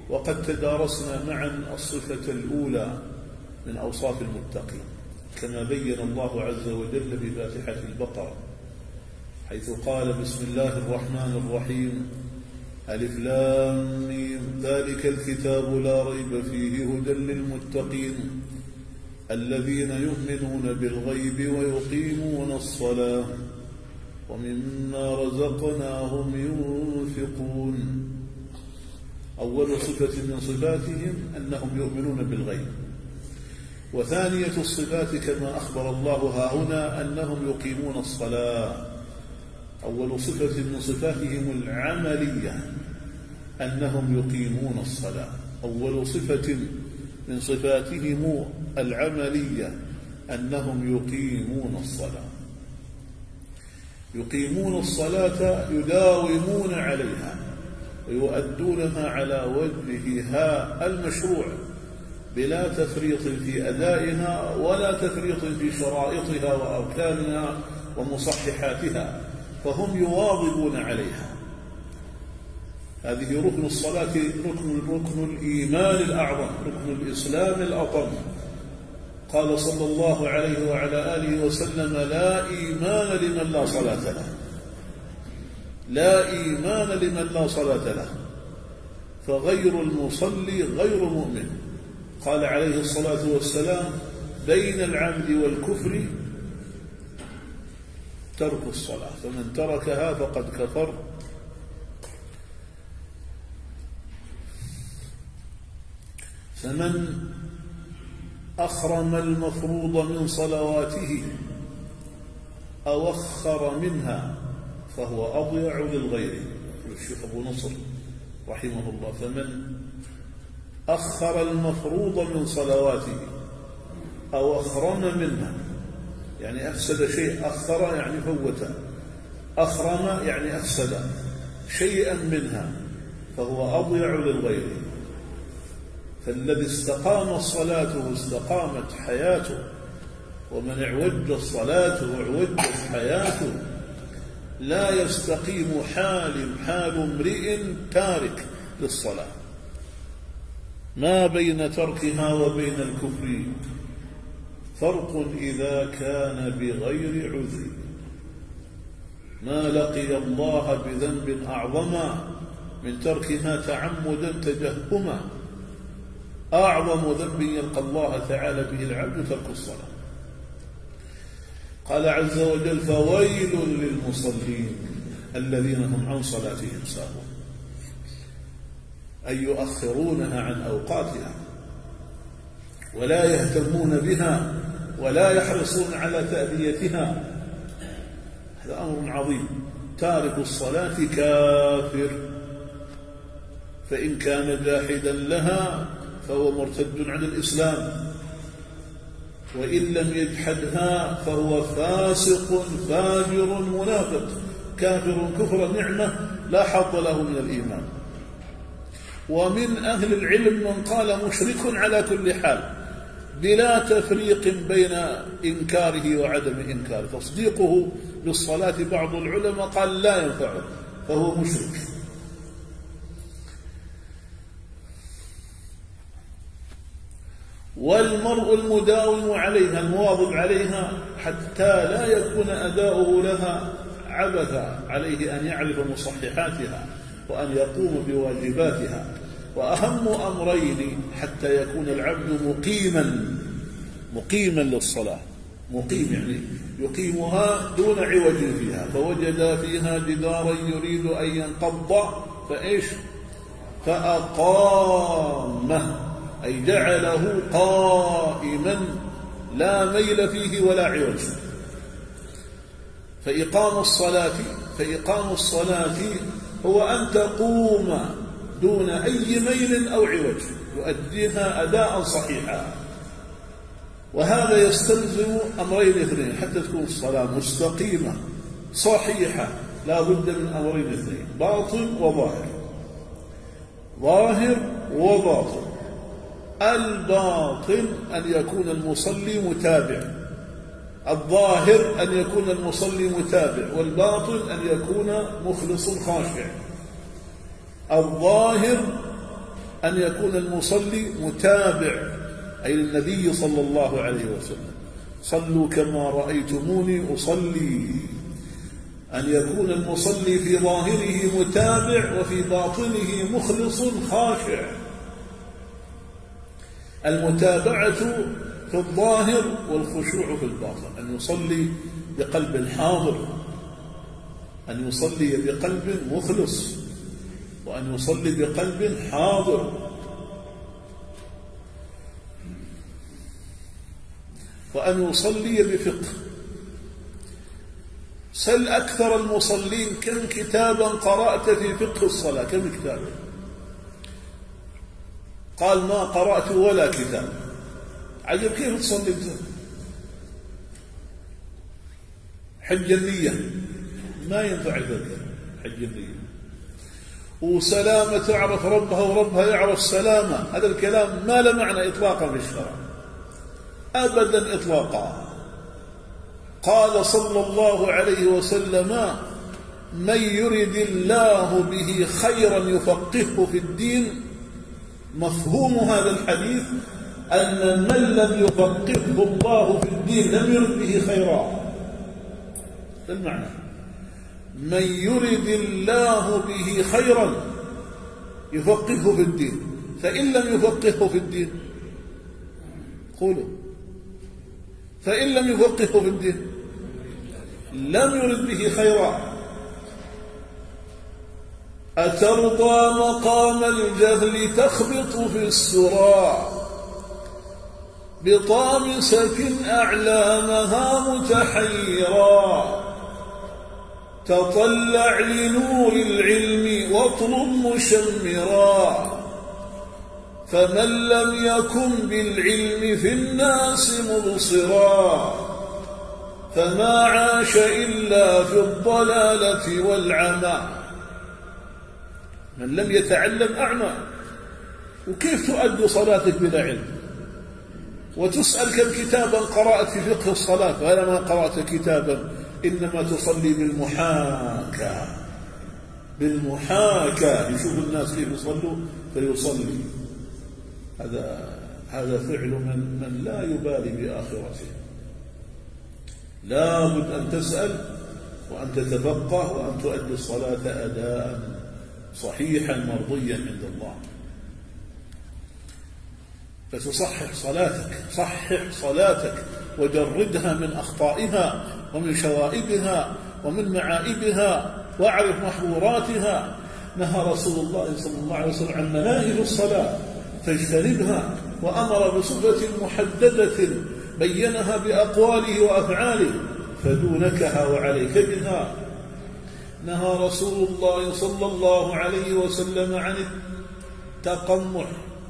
وقد تدارسنا معا الصفة الأولى من أوصاف المتقين كما بين الله عز وجل في فاتحة البقرة، حيث قال: بسم الله الرحمن الرحيم، ألف لام ميم، ذلك الكتاب لا ريب فيه هدى للمتقين الذين يؤمنون بالغيب ويقيمون الصلاة ومما رزقناهم ينفقون. أول صفة من صفاتهم أنهم يؤمنون بالغيب، وثانية الصفات كما أخبر الله ها هنا أنهم يقيمون الصلاة. أول صفة من صفاتهم العملية أنهم يقيمون الصلاة. أول صفة من صفاتهم العملية أنهم يقيمون الصلاة. يقيمون الصلاة يداومون عليها ويؤدونها على وجهها المشروع بلا تفريط في أدائها ولا تفريط في شرائطها وأركانها ومصححاتها، فهم يواظبون عليها. هذه ركن الصلاة، ركن الإيمان الأعظم، ركن الإسلام الأطم. قال صلى الله عليه وعلى آله وسلم: لا إيمان لمن لا صلاة له. لا إيمان لمن لا صلاة له، فغير المصلي غير مؤمن. قال عليه الصلاة والسلام: بين العبد والكفر ترك الصلاة، فمن تركها فقد كفر. فمن أخرم المفروض من صلواته أو أخر منها فهو أضيع للغير. الشيخ أبو نصر رحمه الله: فمن أخر المفروض من صلواته أو أخرم منها، يعني أفسد شيء. أخر يعني فوت، أخرم يعني أفسد شيئا منها، فهو أضيع للغير. فالذي استقامت صلاته استقامت حياته، ومن اعوجت صلاته اعوجت حياته. لا يستقيم حال امرئ تارك للصلاة، ما بين تركها وبين الكفر فرق إذا كان بغير عذر. ما لقي الله بذنب أعظم من تركها تعمدا تجهما. أعظم ذنب يلقى الله تعالى به العبد ترك الصلاة. قال عز وجل: فويل للمصلين الذين هم عن صلاتهم ساهون، أي يؤخرونها عن أوقاتها ولا يهتمون بها ولا يحرصون على تأديتها. هذا أمر عظيم. تارك الصلاة كافر، فإن كان جاحدا لها فهو مرتد عن الإسلام، وإن لم يجحدها فهو فاسق فاجر منافق كافر كفر نعمة لا حظ له من الإيمان. ومن أهل العلم من قال مشرك على كل حال بلا تفريق بين إنكاره وعدم إنكاره. تصديقه بالصلاة بعض العلماء قال لا ينفعه، فهو مشرك. والمرء المداوم عليها المواظب عليها حتى لا يكون أداؤه لها عبثا، عليه أن يعرف مصححاتها وأن يقوم بواجباتها. وأهم أمرين حتى يكون العبد مقيما للصلاة. مقيم يعني يقيمها دون عوج فيها. فوجد فيها جدارا يريد أن ينقض فأقامه، أي جعله قائما لا ميل فيه ولا عوج. فإقام الصلاة هو أن تقوم دون أي ميل أو عوج، يؤديها أداء صحيحا. وهذا يستلزم أمرين اثنين حتى تكون الصلاة مستقيمة صحيحة. لا بد من أمرين اثنين: باطن وظاهر. ظاهر وباطن. الباطن أن يكون المصلي متابع، الظاهر أن يكون المصلي متابع، والباطن أن يكون مخلص خاشع. الظاهر أن يكون المصلي متابع أي النبي صلى الله عليه وسلم، صلوا كما رأيتموني أصلي، أن يكون المصلي في ظاهره متابع وفي باطنه مخلص خاشع. المتابعة في الظاهر والخشوع في الباطن، أن يصلي بقلب حاضر، أن يصلي بقلب مخلص، وأن يصلي بقلب حاضر. وأن يصلي بفقه. سل أكثر المصلين كم كتابا قرأت في فقه الصلاة، كم كتابا؟ قال ما قرأت ولا كتاب. عجب كيف تصلي انت؟ حج النية ما ينفع ذلك، حج النية. وسلامة تعرف ربها وربها يعرف سلامة، هذا الكلام ما له معنى إطلاقا في الشرع أبدا إطلاقا. قال صلى الله عليه وسلم من يرد الله به خيرا يفقهه في الدين. مفهوم هذا الحديث أن من لم يفقهه الله في الدين لم يرد به خيرا. المعنى من يرد الله به خيرا يفقهه في الدين، فإن لم يفقهه في الدين قولوا فإن لم يفقهه في الدين لم يرد به خيرا. أترضى مقام الجهل تخبط في السرى بطامسة أعلامها متحيرا تطلع لنور العلم واطلب مشمرا فمن لم يكن بالعلم في الناس مبصرا فما عاش إلا في الضلالة والعمى. من لم يتعلم أعمى. وكيف تؤدي صلاتك بلا علم؟ وتسأل كم كتابا قرأت في فقه الصلاة، فأنا ما قرأت كتابا، إنما تصلي بالمحاكاة. بالمحاكاة يشوف الناس كيف يصلوا فيصلي. هذا فعل من لا يبالي بآخرته. لا بد أن تسأل وأن تتفقه وأن تؤدي الصلاة أداء صحيحا مرضيا عند الله. فتصحح صلاتك، صحح صلاتك وجردها من أخطائها ومن شوائبها ومن معائبها واعرف محظوراتها. نهى رسول الله صلى الله عليه وسلم عن مناهج الصلاة فاجتنبها، وأمر بصفة محددة بينها بأقواله وأفعاله فدونكها وعليك بها. نهى رسول الله صلى الله عليه وسلم عن التقمح،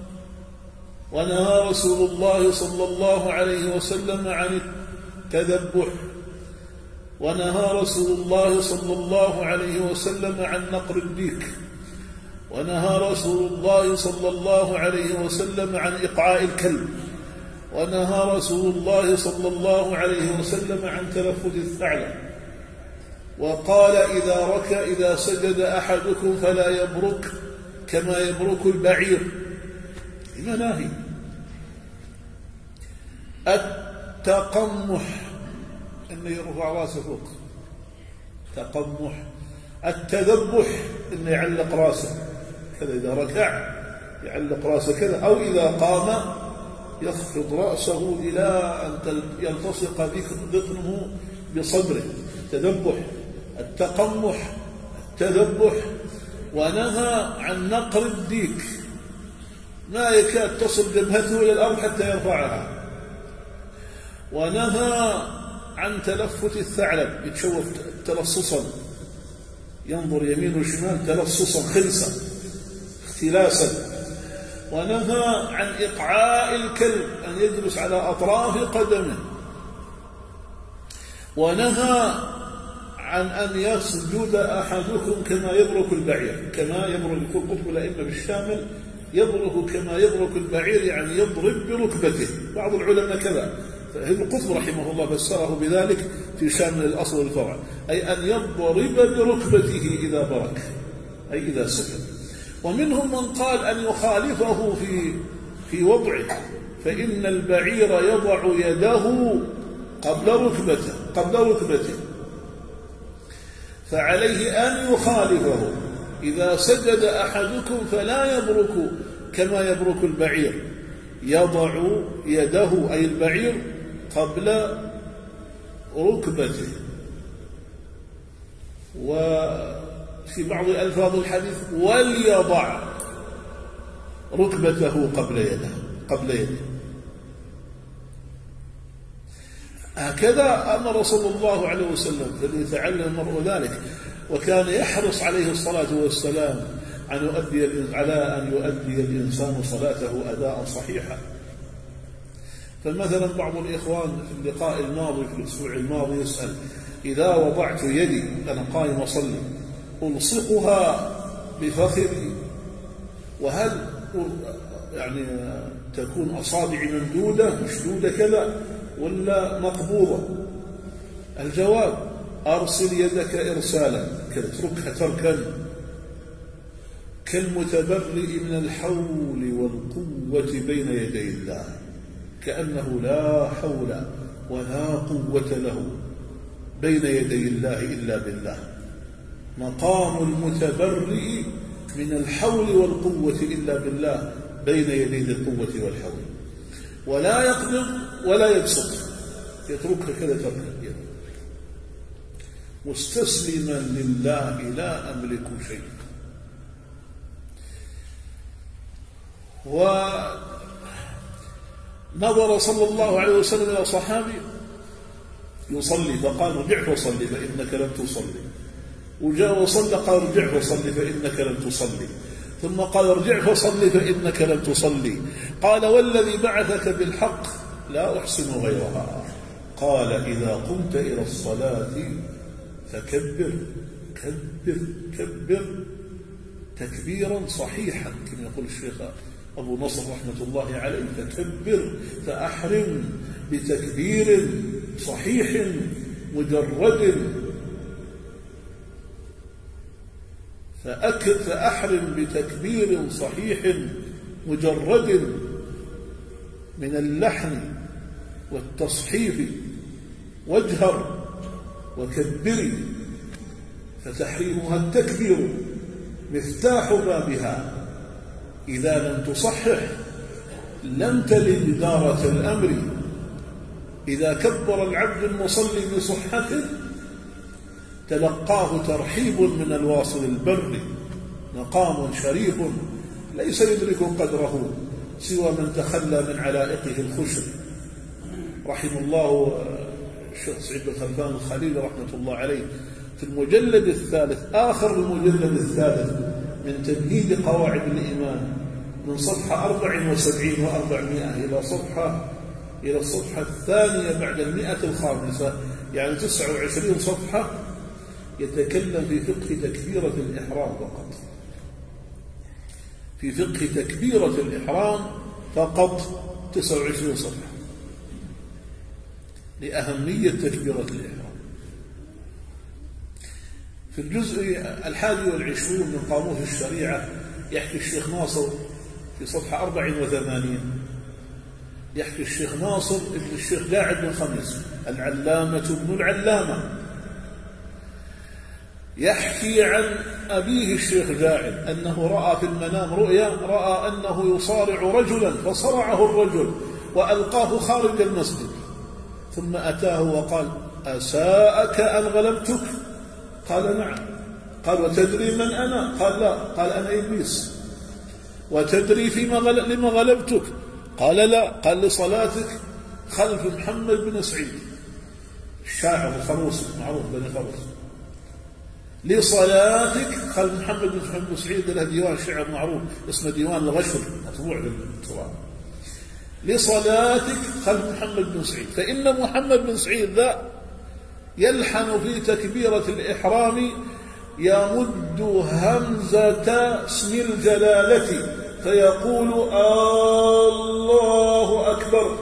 ونهى رسول الله صلى الله عليه وسلم عن التذبح، ونهى رسول الله صلى الله عليه وسلم عن نقر الديك، ونهى رسول الله صلى الله عليه وسلم عن إقعاء الكلب، ونهى رسول الله صلى الله عليه وسلم عن تلفظ الثعلب. وقال إذا سجد أحدكم فلا يبرك كما يبرك البعير. المناهي. التقمح إنه يرفع راسه فوق، تقمح. التذبح إنه يعلق راسه كذا، إذا ركع يعلق راسه كذا، أو إذا قام يخفض رأسه إلى أن يلتصق ذقنه بصدره. تذبح. التقمح التذبح. ونهى عن نقر الديك، ما يكاد تصل جبهته إلى الأرض حتى يرفعها. ونهى عن تلفت الثعلب، يتشوف تلصصا، ينظر يمين وشمال تلصصا خلصا اختلاسا. ونهى عن إقعاء الكلب، أن يجلس على أطراف قدمه. ونهى عن أن يسجد أحدكم كما يبرك البعير، كما يبرك. يقول قطب الأئمة بالشامل يبرك كما يبرك البعير، يعني يضرب بركبته. بعض العلماء كذا، ابن قطب رحمه الله فسره بذلك في شامل الأصل والفرع، أي أن يضرب بركبته إذا برك، أي إذا سجد. ومنهم من قال أن يخالفه في وضعه، فإن البعير يضع يده قبل ركبته، فعليه أن يخالفه. إذا سجد أحدكم فلا يبرك كما يبرك البعير، يضع يده أي البعير قبل ركبته. وفي بعض ألفاظ الحديث وليضع ركبته قبل يده. هكذا أمر صلى الله عليه وسلم، فليتعلم المرء ذلك. وكان يحرص عليه الصلاة والسلام على أن يؤدي الإنسان صلاته أداء صحيحا. فمثلا بعض الإخوان في اللقاء الماضي في الأسبوع الماضي يسأل: إذا وضعت يدي أنا قائم أصلي ألصقها بفخذي، وهل يعني تكون أصابعي ممدودة مشدودة كذا ولا مقبوضة؟ الجواب: أرسل يدك إرسالا كذا، اتركها تركا كالمتبرئ من الحول والقوة بين يدي الله، كأنه لا حول ولا قوة له بين يدي الله إلا بالله. مقام المتبرئ من الحول والقوة إلا بالله بين يدي القوة والحول، ولا يقبض ولا يبسط، يتركها كذا تركا مستسلما لله لا أملك شيء. ونظر صلى الله عليه وسلم إلى صحابي يصلي فقال: ارجع فصلي فإنك لم تصلي. وجاء وصلى قال: ارجع فصلي فإنك لم تصلي. ثم قال: ارجع فصلي فإنك لم تصلي. قال: والذي بعثك بالحق لا أحسن غيرها. قال: إذا قمت إلى الصلاة فكبر كبر تكبيرا صحيحا، كما يقول الشيخ أبو نصر رحمة الله عليه: فكبر، فأحرم بتكبير صحيح مجرد، فأحرم بتكبير صحيح مجرد من اللحن والتصحيف، واجهر وكبري، فتحريمها التكبير مفتاح بابها. إذا لم تصحح لم تلد دارة الأمر. إذا كبر العبد المصلي بصحته تلقاه ترحيب من الواصل البر، مقام شريف ليس يدرك قدره سوى من تخلى من علائقه الخشن. رحم الله الشيخ سعيد بن خلفان الخليل رحمة الله عليه في المجلد الثالث، آخر المجلد الثالث من تمهيد قواعد الإيمان، من صفحة 74 و400 إلى الصفحة الثانية بعد 105، يعني 29 صفحة، يتكلم في فقه تكبيرة الإحرام فقط، في فقه تكبيرة الإحرام فقط 29 صفحة، لأهمية تكبيرة الإحرام. في الجزء 21 من قاموس الشريعة يحكي الشيخ ناصر في صفحة 84، يحكي الشيخ ناصر ابن الشيخ قاعد بن خميس العلامة ابن العلامة، يحكي عن أبيه الشيخ جاعد أنه رأى في المنام رؤيا، رأى أنه يصارع رجلا فصرعه الرجل وألقاه خارج المسجد، ثم أتاه وقال: أساءك أن غلبتك؟ قال: نعم. قال: وتدري من أنا؟ قال: لا. قال: أنا إبليس. وتدري لما غلبتك؟ قال: لا. قال: لصلاتك خلف محمد بن سعيد الشاعر الخروسي معروف بن خروس، لصلاتك خلف محمد بن سعيد، له ديوان شعر معروف اسمه ديوان الغشر مطبوع بالتراب، لصلاتك خلف محمد بن سعيد، فإن محمد بن سعيد ذا يلحن في تكبيرة الإحرام يمد همزة اسم الجلالة فيقول: الله أكبر،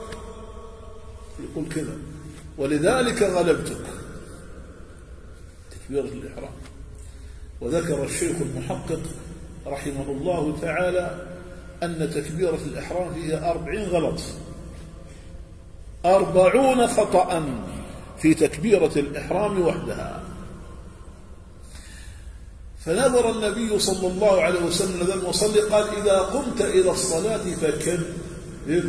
يقول كذا، ولذلك غلبتك، تكبيرة الإحرام. وذكر الشيخ المحقق رحمه الله تعالى أن تكبيرة الإحرام فيها 40 غلط، 40 خطأ في تكبيرة الإحرام وحدها. فنظر النبي صلى الله عليه وسلم المصلي قال: إذا قمت إلى الصلاة فكبر،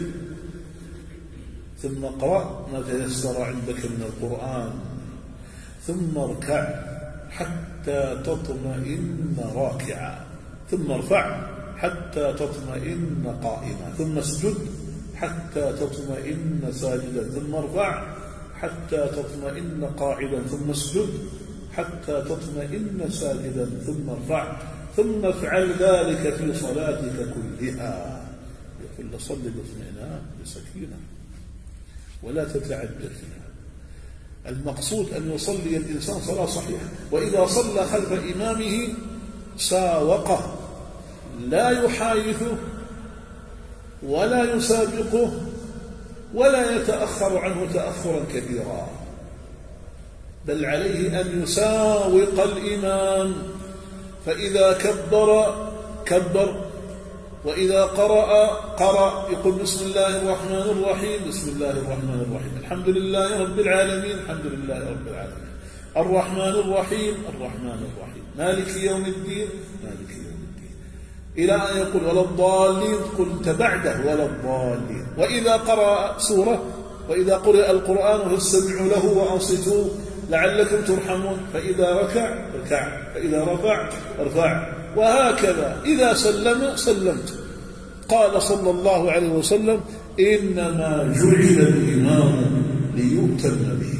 ثم اقرأ ما تيسر عندك من القرآن، ثم اركع حتى تطمئن راكعا، ثم ارفع حتى تطمئن قائما، ثم اسجد حتى تطمئن ساجدا، ثم ارفع حتى تطمئن قاعدا، ثم اسجد حتى تطمئن ساجدا، ثم ارفع، ثم افعل ذلك في صلاتك كلها. يقول: صل باطمئنان بسكينة ولا تتعجل فيها. المقصود أن يصلي الإنسان صلاة صحيحة، وإذا صلى خلف إمامه ساوقه، لا يحايثه ولا يسابقه ولا يتأخر عنه تأخرا كبيرا، بل عليه أن يساوق الإمام، فإذا كبر كبر، وإذا قرأ يقول: بسم الله الرحمن الرحيم، بسم الله الرحمن الرحيم، الحمد لله رب العالمين، الحمد لله رب العالمين، الرحمن الرحيم، الرحمن الرحيم، مالك يوم الدين، مالك يوم الدين، إلى أن يقول: ولا الضالين، قلت بعده ولا الضالين. وإذا قرأ سورة وإذا قرأ القرآن فاستمعوا له وأنصتوا لعلكم ترحمون، فإذا ركع اركع، فإذا رفع ارفع، وهكذا. إذا سلم سلمت. قال صلى الله عليه وسلم: إنما جعل الإمام ليؤتم به،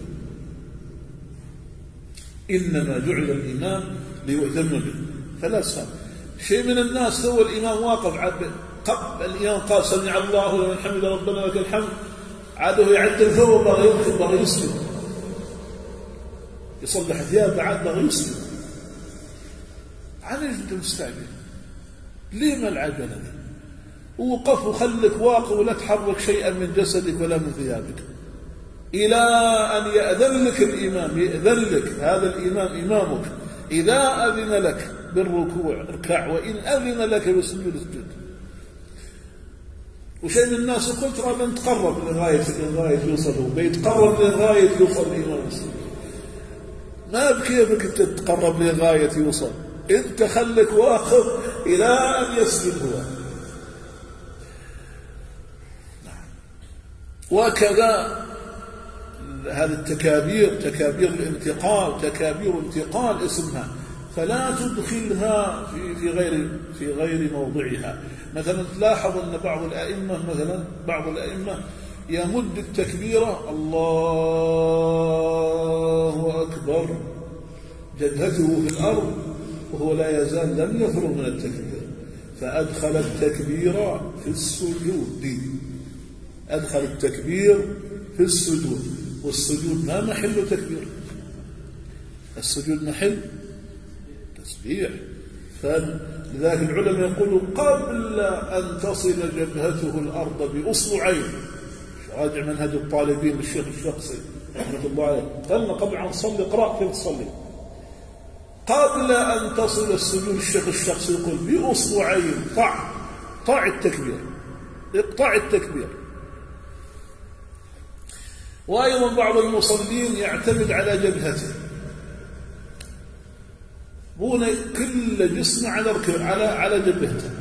إنما جعل الإمام ليؤتم به. فلا سهل شيء من الناس هو الإمام واقف قبل الإمام قال: سمع الله لمن حمد ربنا لك الحمد، عاده يعدل ثوبه بغى يركض بغى يسلم، يصلح ثيابه عاد بغى يسلم. عن ايش انت مستعجل؟ ليه ما العجله دي؟ ووقف وخلك واقف ولا تحرك شيئا من جسدك ولا من ثيابك الى ان يأذن لك الامام، يأذن لك هذا الامام امامك، اذا اذن لك بالركوع اركع، وان اذن لك بالسجود اسجد. وشيء من الناس يقول: ترى نتقرب للغايه يوصل، هو بيتقرب للغايه يوصل الامام. ما بكيفك انت تتقرب للغايه يوصل، انت خلك واقف الى ان يسجد هو. وكذا هذه التكابير، تكابير الانتقال، تكابير انتقال اسمها، فلا تدخلها في غير موضعها. مثلا تلاحظ ان بعض الائمه يمد التكبيره الله اكبر جبهته في الارض وهو لا يزال لم يفرغ من التكبير، فادخل التكبير في السجود، أدخل التكبير في السجود، والسجود ما محل تكبير، السجود محل تسبيح. فلذلك العلماء يقولوا: قبل أن تصل جبهته الأرض بأصبعين، راجع منهج الطالبين للشيخ الشخصي رحمة الله عليه، قبل أن تصلي اقرأ كيف تصلي. قبل أن تصل السجود الشيخ الشخصي يقول: بأصبعين طع التكبير، اقطع التكبير. وأيضا بعض المصلين يعتمد على جبهته، بون كل جسم على جبهته،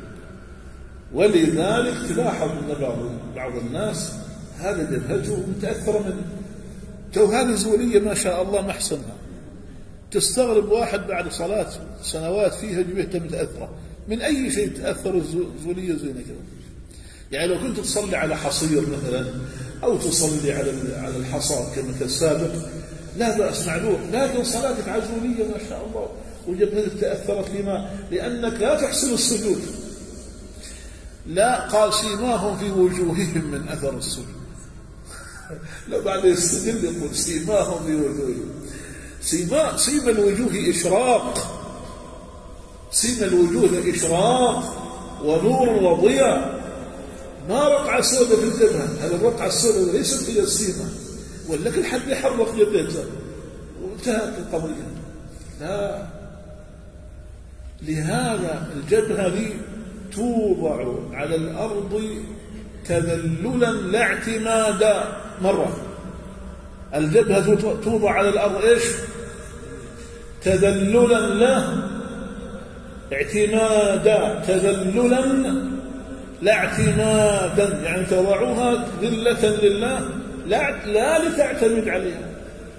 ولذلك تلاحظ أن بعض الناس هذا جبهته متأثرة من هذه زولية ما شاء الله محسنها. تستغرب واحد بعد صلاة سنوات فيها جبهته متأثرة من أي شيء، تأثر الزولية زي كذا. يعني لو كنت تصلي على حصير مثلا أو تصلي على الحصى كما السابق لا بأس معلوم، لكن صلاتك عزولية ما شاء الله وجبهتك تأثرت لأنك لا تحسن السجود. لا، قال: سيماهم في وجوههم من أثر السجود. لو بعد يستدل يقول: سيماهم في وجوههم. سيما الوجوه إشراق، سيما الوجوه إشراق ونور وضياء، ما رقعة سوداء في الجبهة، هذه الرقعة السوداء ليست هي السيمة، ولكن حد يحرق جبهته وانتهت القضية. لا، لهذا الجبهة دي توضع على الأرض تذللا لا اعتمادا. مرة الجبهة توضع على الأرض إيش؟ تذللا لا اعتمادا، تذللا لا اعتمادا، يعني تضعوها ذلة لله لا لتعتمد عليها.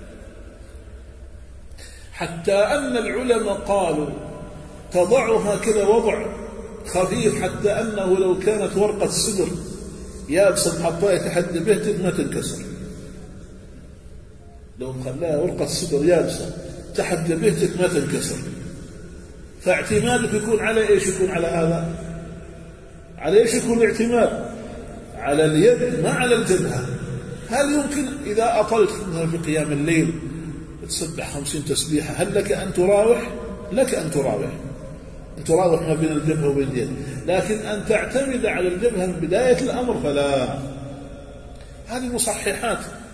حتى أن العلماء قالوا تضعها كذا وضع خفيف، حتى أنه لو كانت ورقة صدر يابسة محطوطة يتحدى بها ما تنكسر. لو خلاها ورقة صدر يابسة تحدى بهتك ما تنكسر. فاعتمادك يكون على إيش؟ يكون على هذا، على إيش يكون الاعتماد؟ على اليد ما على الجبهة. هل يمكن إذا أطلت مثلا في قيام الليل تسبح 50 تسبيحة هل لك أن تراوح؟ لك أن تراوح ما بين الجبهة وبين اليد، لكن أن تعتمد على الجبهة من بداية الأمر فلا. هذه مصححات